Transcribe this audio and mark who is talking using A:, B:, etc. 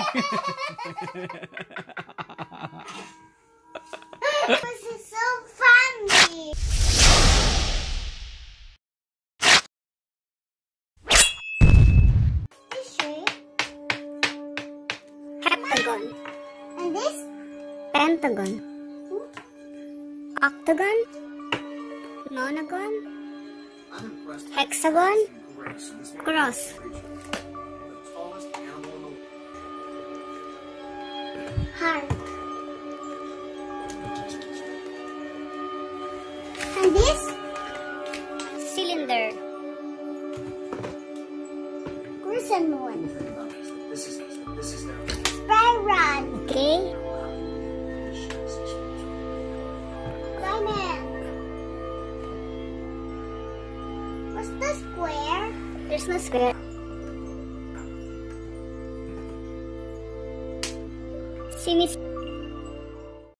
A: This is so funny. This shape.
B: Heptagon.
A: And this?
B: Pentagon. Octagon. Nonagon. Hexagon. Cross.
A: Heart. And this?
B: Cylinder.
A: Crescent moon. Spiral.
B: Okay.
A: Diamond. What's the square?
B: There's no square. Sinis.